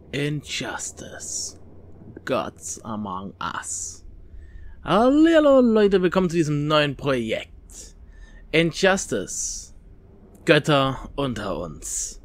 Injustice. Gods Among Us. Hallo Leute, willkommen zu diesem neuen Projekt. Injustice. Götter unter uns.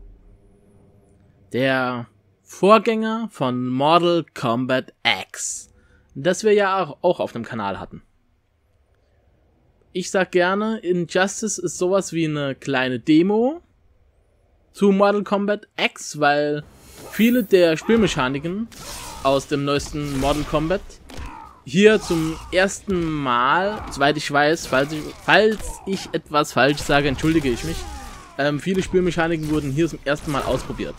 Der Vorgänger von Mortal Kombat X, das wir ja auch auf dem Kanal hatten. Ich sag gerne, Injustice ist sowas wie eine kleine Demo zu Mortal Kombat X, weil viele der Spielmechaniken aus dem neuesten Mortal Kombat hier zum ersten Mal, soweit ich weiß, falls ich etwas falsch sage, entschuldige ich mich, viele Spielmechaniken wurden hier zum ersten Mal ausprobiert.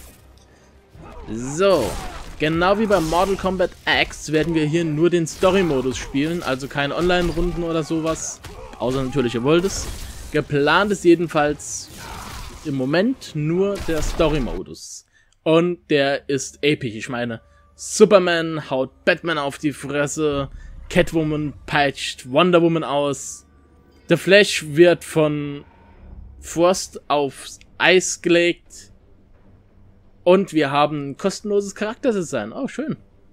So, genau wie bei Mortal Kombat X werden wir hier nur den Story-Modus spielen, also keine Online-Runden oder sowas, außer natürlich ihr wollt es. Geplant ist jedenfalls im Moment nur der Story-Modus. Und der ist episch. Ich meine, Superman haut Batman auf die Fresse, Catwoman peitscht Wonder Woman aus, The Flash wird von Frost aufs Eis gelegt und wir haben ein kostenloses Charakterdesign. Oh, schön.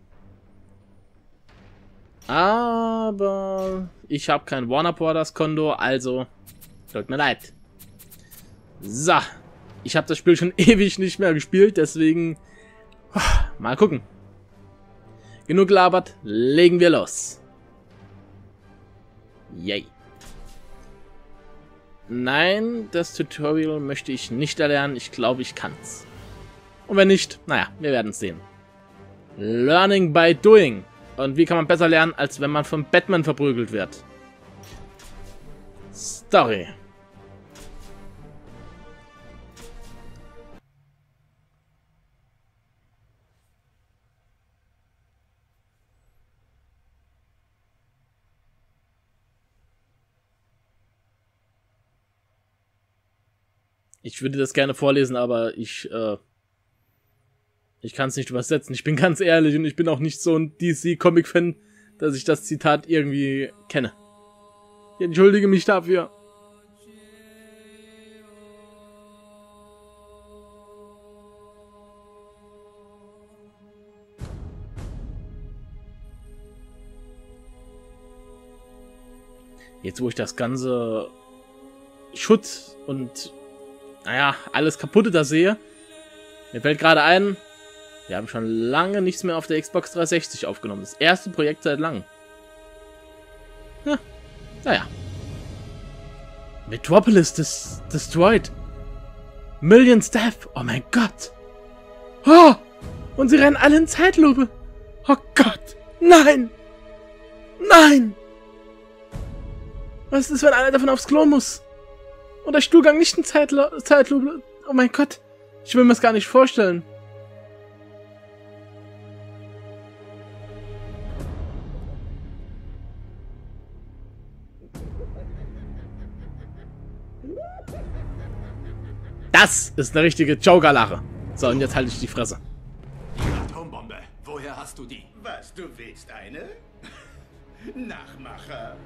Aber ich habe kein Warner Brothers Konto, also tut mir leid. So, ich habe das Spiel schon ewig nicht mehr gespielt, deswegen mal gucken. Genug gelabert, legen wir los. Yay. Nein, das Tutorial möchte ich nicht erlernen, ich glaube, ich kann's. Und wenn nicht, naja, wir werden es sehen. Learning by doing. Und wie kann man besser lernen, als wenn man von Batman verprügelt wird? Story. Ich würde das gerne vorlesen, aber ich kann es nicht übersetzen. Ich bin ganz ehrlich und ich bin auch nicht so ein DC-Comic-Fan, dass ich das Zitat irgendwie kenne. Ich entschuldige mich dafür. Jetzt, wo ich das ganze Schutt und naja, alles kaputte da sehe, mir fällt gerade ein, wir haben schon lange nichts mehr auf der Xbox 360 aufgenommen. Das erste Projekt seit langem. Ja, naja. Metropolis destroyed. Millions death. Oh mein Gott. Oh, und sie rennen alle in Zeitlupe. Oh Gott. Nein. Nein. Was ist, wenn einer davon aufs Klo muss? Und der Stuhlgang nicht in Zeitlupe. Oh mein Gott. Ich will mir das gar nicht vorstellen. Das ist eine richtige Joker-Lache. So, und jetzt halte ich die Fresse. Die Atombombe. Woher hast du die? Was, du willst eine? Nachmacher.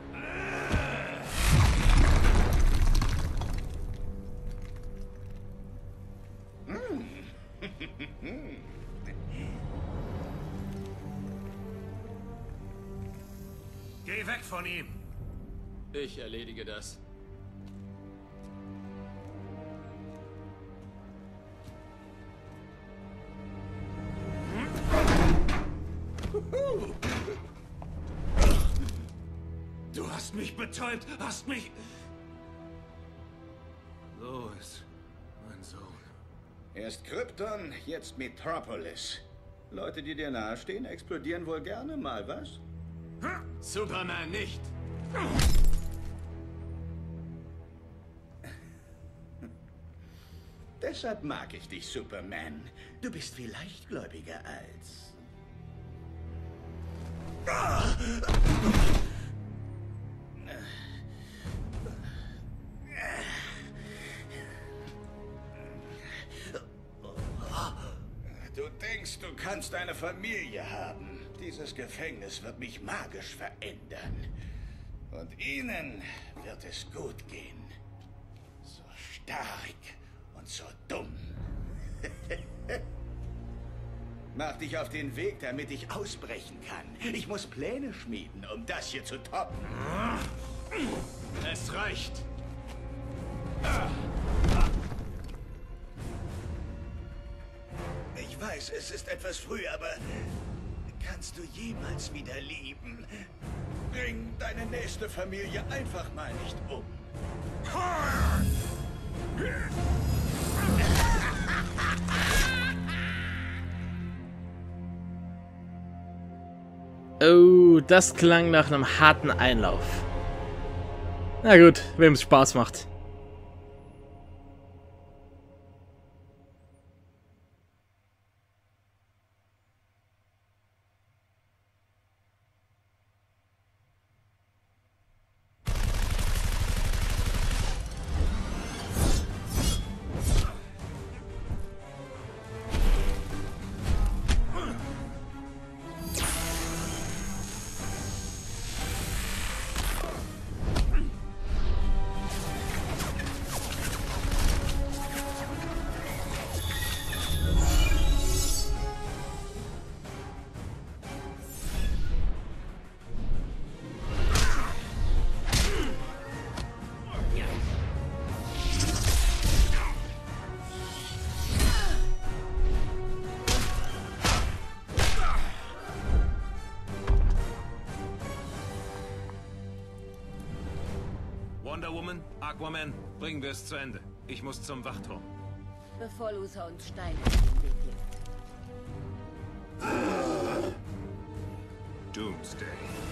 Geh weg von ihm. Ich erledige das. Du hast mich betäubt, hast mich... Los, mein Sohn. Erst Krypton, jetzt Metropolis. Leute, die dir nahestehen, explodieren wohl gerne mal, was? Superman nicht. Deshalb mag ich dich, Superman. Du bist viel leichtgläubiger als... Du denkst, du kannst eine Familie haben. Dieses Gefängnis wird mich magisch verändern. Und ihnen wird es gut gehen. So stark und so dumm. Mach dich auf den Weg, damit ich ausbrechen kann. Ich muss Pläne schmieden, um das hier zu toppen. Es reicht. Ich weiß, es ist etwas früh, aber kannst du jemals wieder lieben? Bring deine nächste Familie einfach mal nicht um. Oh, das klang nach einem harten Einlauf. Na gut, wem es Spaß macht. Wonder Woman, Aquaman, bringen wir es zu Ende. Ich muss zum Wachturm. Bevor Luthor uns Steine in den Weg legt. Doomsday.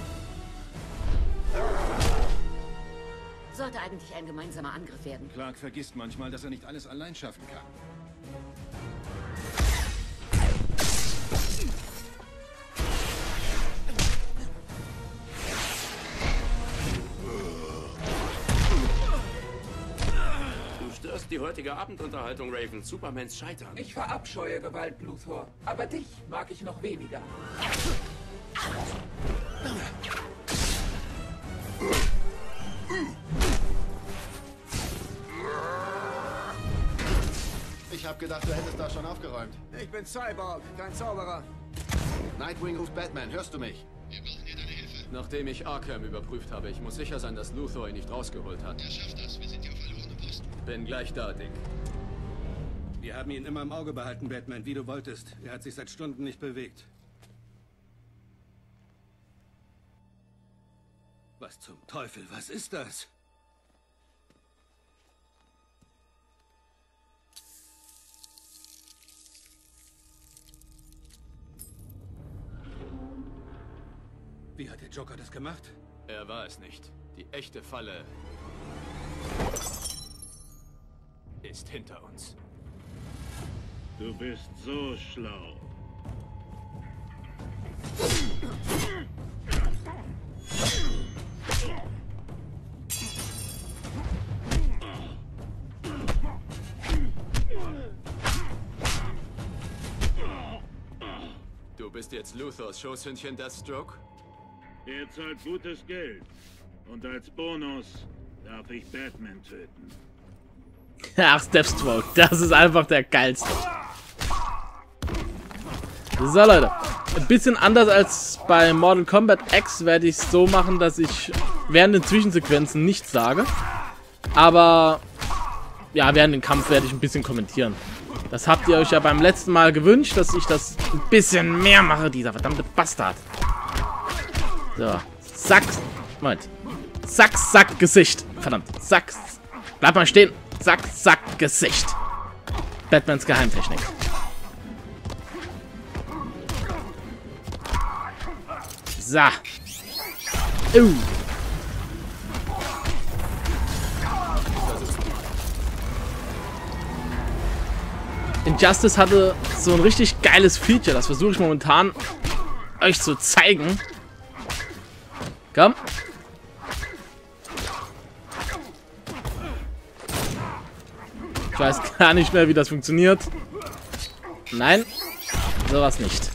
Sollte eigentlich ein gemeinsamer Angriff werden. Clark vergisst manchmal, dass er nicht alles allein schaffen kann. Du störst die heutige Abendunterhaltung, Raven. Supermans Scheitern. Ich verabscheue Gewalt, Luthor. Aber dich mag ich noch weniger. Ich hab gedacht, du hättest da schon aufgeräumt. Ich bin Cyborg, kein Zauberer. Nightwing ruft Batman, hörst du mich? Nachdem ich Arkham überprüft habe, ich muss sicher sein, dass Luthor ihn nicht rausgeholt hat. Er schafft das. Wir sind hier auf verlorenem Posten. Bin gleich da, Dick. Wir haben ihn immer im Auge behalten, Batman, wie du wolltest. Er hat sich seit Stunden nicht bewegt. Was zum Teufel, was ist das? Wie hat der Joker das gemacht? Er war es nicht. Die echte Falle ist hinter uns. Du bist so schlau. Du bist jetzt Luthors Schoßhündchen, Deathstroke? Er zahlt gutes Geld. Und als Bonus darf ich Batman töten. Ach, Deathstroke, das ist einfach der geilste. So, Leute. Ein bisschen anders als bei Mortal Kombat X werde ich es so machen, dass ich während den Zwischensequenzen nichts sage. Aber ja, während dem Kampf werde ich ein bisschen kommentieren. Das habt ihr euch ja beim letzten Mal gewünscht, dass ich das ein bisschen mehr mache, dieser verdammte Bastard. So. Sack. Moment. Sack, Sack, Gesicht. Verdammt. Sack. Bleib mal stehen. Sack, Sack, Gesicht. Batmans Geheimtechnik. So. Injustice hatte so ein richtig geiles Feature. Das versuche ich momentan euch zu zeigen. Komm. Ich weiß gar nicht mehr, wie das funktioniert. Nein, sowas nicht.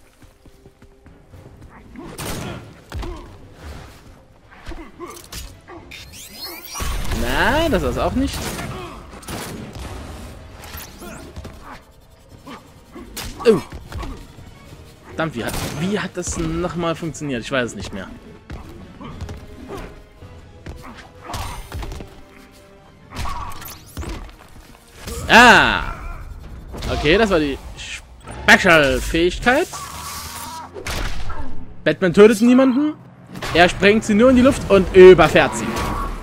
Na, das ist auch nicht. Oh. Verdammt, wie hat das nochmal funktioniert? Ich weiß es nicht mehr. Ah! Okay, das war die Special-Fähigkeit. Batman tötet niemanden. Er sprengt sie nur in die Luft und überfährt sie.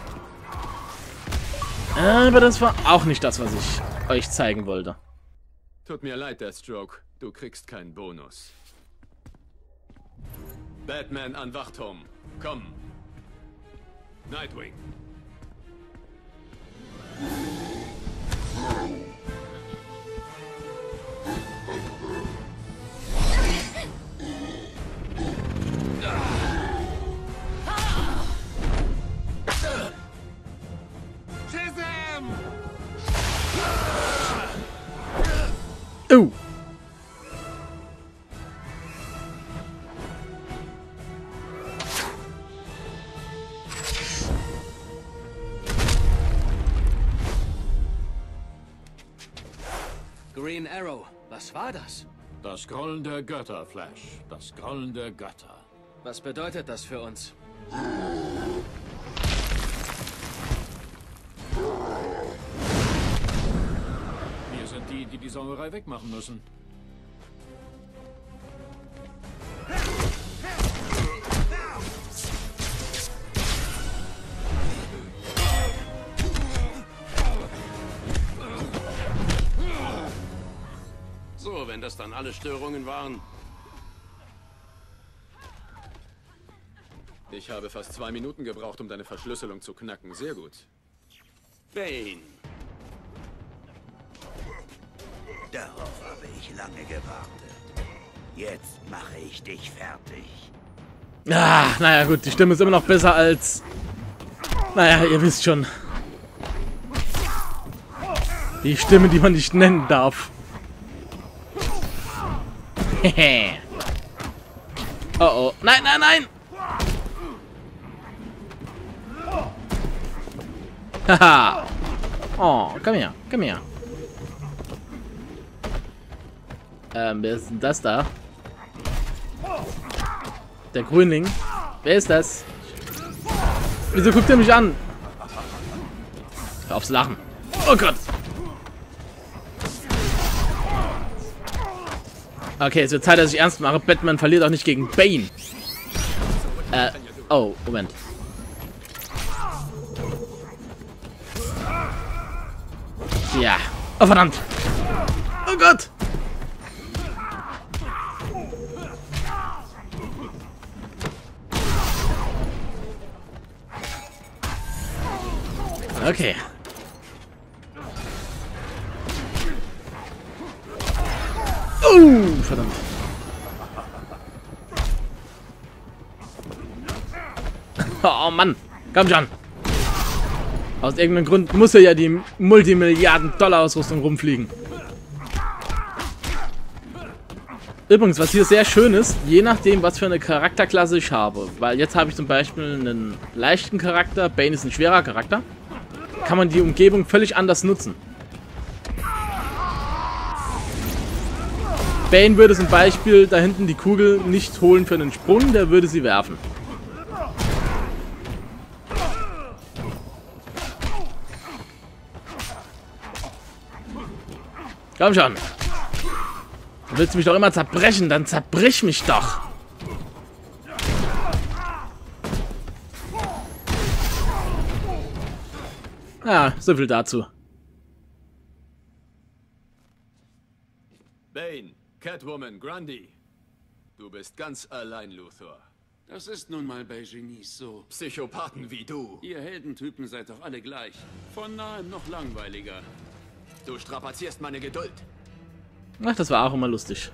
Aber das war auch nicht das, was ich euch zeigen wollte. Tut mir leid, Deathstroke. Du kriegst keinen Bonus. Batman an Wachturm. Komm. Nightwing. Oh. Green Arrow, was war das? Das Grollen der Götter, Flash. Das Grollen der Götter. Was bedeutet das für uns? Wir sind die, die die Sauerei wegmachen müssen. So, wenn das dann alle Störungen waren. Ich habe fast 2 Minuten gebraucht, um deine Verschlüsselung zu knacken. Sehr gut. Bane. Darauf habe ich lange gewartet. Jetzt mache ich dich fertig. Ah, naja gut, die Stimme ist immer noch besser als... Naja, ihr wisst schon. Die Stimme, die man nicht nennen darf. Hehe. Oh oh. Nein, nein, nein! Haha. Oh, komm her, komm her. Wer ist denn das da? Der Grünling. Wer ist das? Wieso guckt er mich an? Hör aufs Lachen. Oh Gott. Okay, es wird Zeit, dass ich ernst mache. Batman verliert auch nicht gegen Bane. Oh, Moment. Ja. Oh, verdammt. Oh Gott. Okay. Verdammt. Oh Mann. Komm schon. Aus irgendeinem Grund muss er ja die Multimilliarden-Dollar-Ausrüstung rumfliegen. Übrigens, was hier sehr schön ist, je nachdem, was für eine Charakterklasse ich habe. Weil jetzt habe ich zum Beispiel einen leichten Charakter, Bane ist ein schwerer Charakter. Kann man die Umgebung völlig anders nutzen. Bane würde zum Beispiel da hinten die Kugel nicht holen für einen Sprung, der würde sie werfen. Komm schon. Du willst mich doch immer zerbrechen, dann zerbrich mich doch. Ja, so viel dazu. Bane, Catwoman, Grundy. Du bist ganz allein, Luthor. Das ist nun mal bei Genies so. Psychopathen wie du. Ihr Heldentypen seid doch alle gleich. Von nahem noch langweiliger. Du strapazierst meine Geduld. Ach, das war auch immer lustig.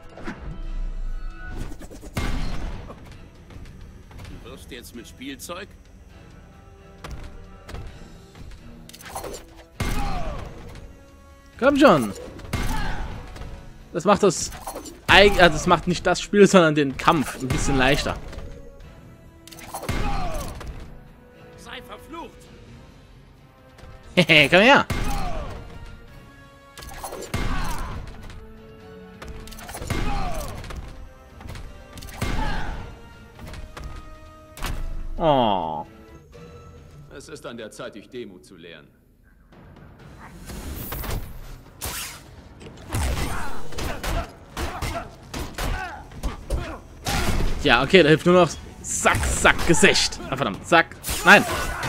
Du wirfst jetzt mit Spielzeug? Komm schon. Das macht das macht nicht das Spiel, sondern den Kampf ein bisschen leichter. Sei verflucht. Hehe, komm her. Oh. Es ist an der Zeit, dich Demut zu lehren. Ja, okay, da hilft nur noch Zack, Zack, Gesicht. Ah, verdammt, Zack. Nein.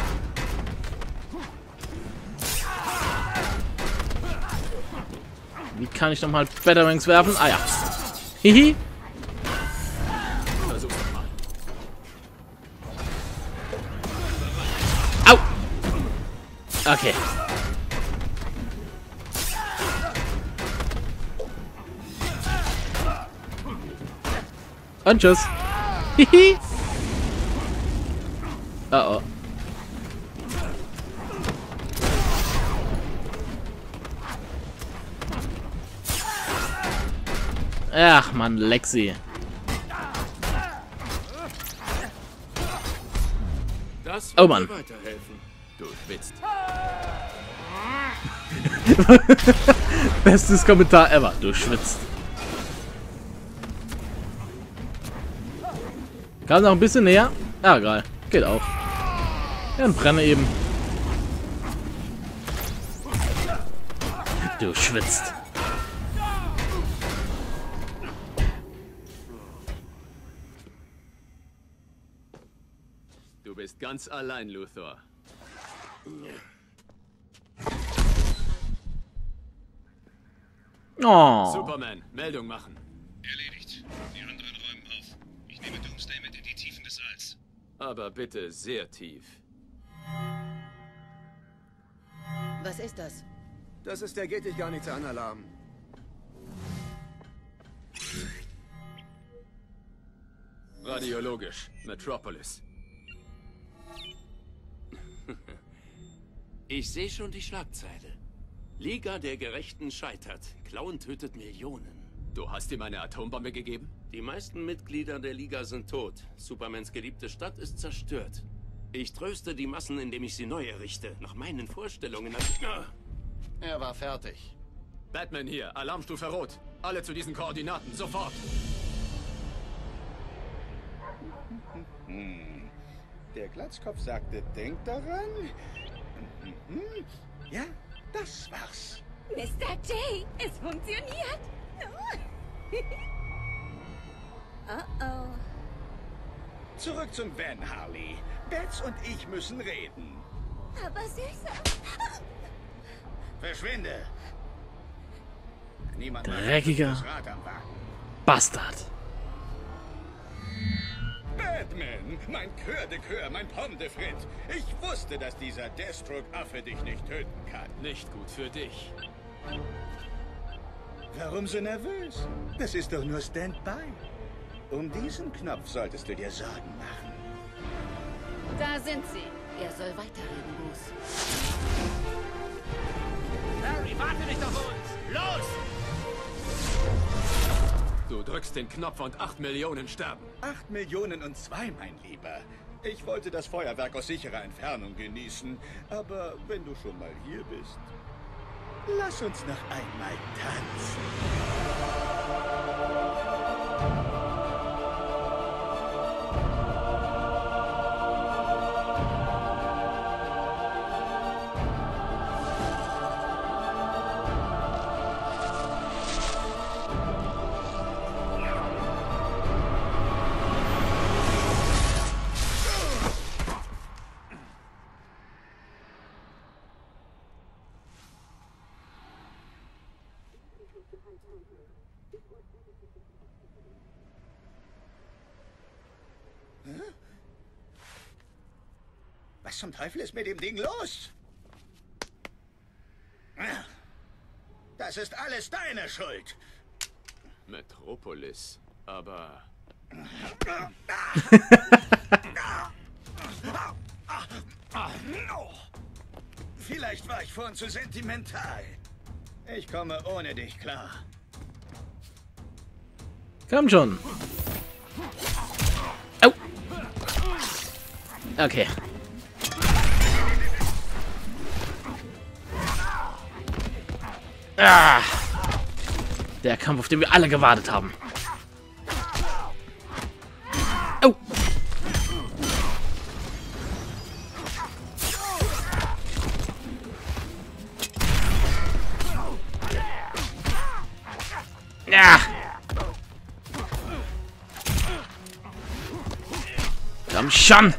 Wie kann ich nochmal Batarangs werfen? Ah ja. Hihi. Au. Okay. Und tschüss. Hihi. Oh oh. Ach man, Lexi. Das oh Mann. Weiterhelfen. Du schwitzt. Bestes Kommentar ever. Du schwitzt. Kann noch ein bisschen näher? Ja, egal. Geht auch. Ja, und brenne eben. Du schwitzt. Du bist ganz allein, Luthor. Oh. Superman, Meldung machen. Erledigt. Die anderen räumen auf. Ich nehme Doomsday mit in die Tiefen des Alls. Aber bitte sehr tief. Was ist das? Das ist der Geht dich gar nichts an Alarm. Radiologisch, Metropolis. Ich sehe schon die Schlagzeile. Liga der Gerechten scheitert. Clown tötet Millionen. Du hast ihm eine Atombombe gegeben? Die meisten Mitglieder der Liga sind tot. Supermans geliebte Stadt ist zerstört. Ich tröste die Massen, indem ich sie neu errichte. Nach meinen Vorstellungen. Er war fertig. Batman hier, Alarmstufe Rot. Alle zu diesen Koordinaten, sofort. Der Glatzkopf sagte, denk daran. Ja, das war's. Mr. J, es funktioniert. Oh. Zurück zum Van, Harley. Bats und ich müssen reden. Aber Süßer. Verschwinde. Niemand Dreckiger das Rad am Wagen. Bastard. Batman, mein Coeur de Coeur, mein Pomme de Frites. Ich wusste, dass dieser Deathstroke-Affe dich nicht töten kann. Nicht gut für dich. Warum so nervös? Das ist doch nur Standby. Um diesen Knopf solltest du dir Sorgen machen. Da sind sie. Er soll weiterreden, Bruce. Harry, warte nicht auf uns! Los! Du drückst den Knopf und 8 Millionen sterben. 8 Millionen und 2, mein Lieber. Ich wollte das Feuerwerk aus sicherer Entfernung genießen, aber wenn du schon mal hier bist, lass uns noch einmal tanzen. Was zum Teufel ist mit dem Ding los? Das ist alles deine Schuld. Metropolis, aber... Vielleicht war ich vorhin zu sentimental. Ich komme ohne dich klar. Komm schon. Au. Okay. Ah. Der Kampf, auf den wir alle gewartet haben. Ja. Komm schon.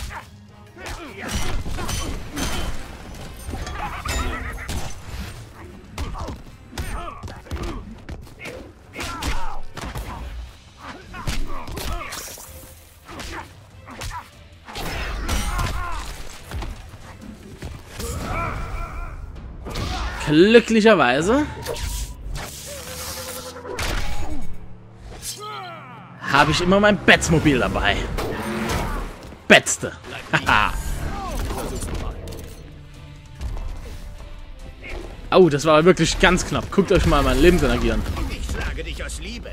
Glücklicherweise habe ich immer mein Batmobil dabei. Betzte. Haha. Oh, das war wirklich ganz knapp. Guckt euch mal meine Lebensenergie an. Ich schlage dich aus Liebe.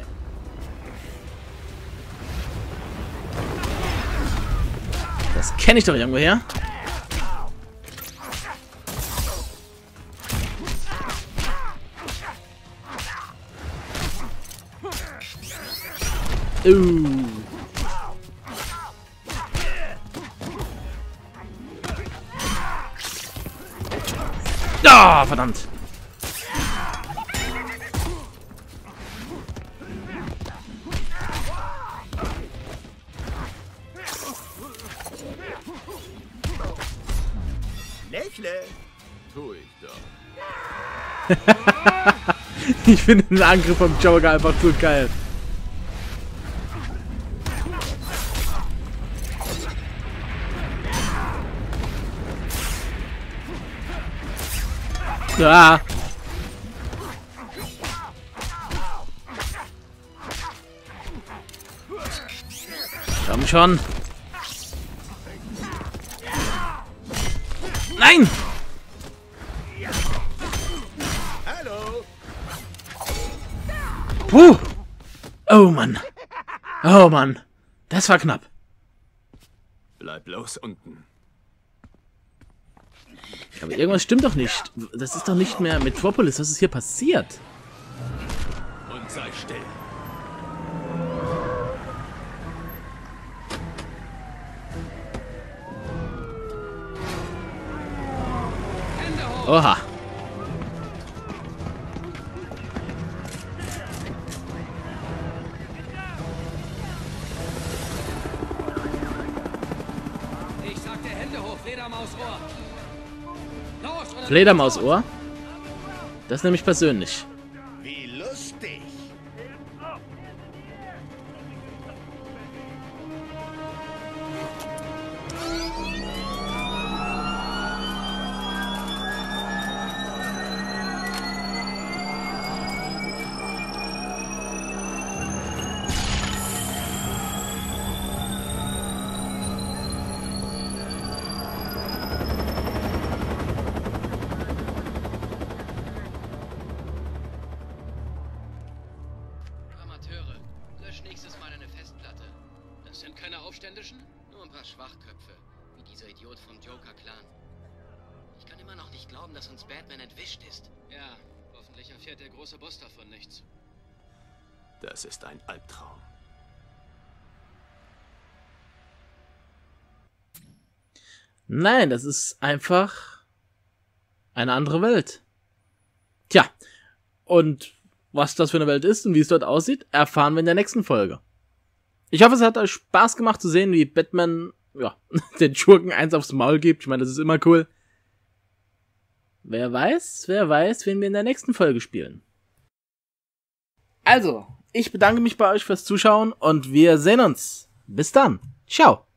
Das kenne ich doch irgendwo her. Ah, verdammt. Lächle. Tu ich doch. Ich finde den Angriff vom Joker einfach zu geil. Ah. Komm schon. Nein! Hallo. Puh! Oh Mann. Oh Mann. Das war knapp. Bleib bloß unten. Aber irgendwas stimmt doch nicht. Das ist doch nicht mehr Metropolis. Was ist hier passiert? Und sei still. Oha. Ich sagte Hände hoch, Fledermausohr. Fledermausohr? Das nehme ich persönlich. Wie lustig. Aufständischen? Nur ein paar Schwachköpfe, wie dieser Idiot vom Joker-Clan. Ich kann immer noch nicht glauben, dass uns Batman entwischt ist. Ja, hoffentlich erfährt der große Boss davon nichts. Das ist ein Albtraum. Nein, das ist einfach eine andere Welt. Tja, und was das für eine Welt ist und wie es dort aussieht, erfahren wir in der nächsten Folge. Ich hoffe, es hat euch Spaß gemacht zu sehen, wie Batman, ja, den Schurken eins aufs Maul gibt. Ich meine, das ist immer cool. Wer weiß, wen wir in der nächsten Folge spielen. Also, ich bedanke mich bei euch fürs Zuschauen und wir sehen uns. Bis dann. Ciao.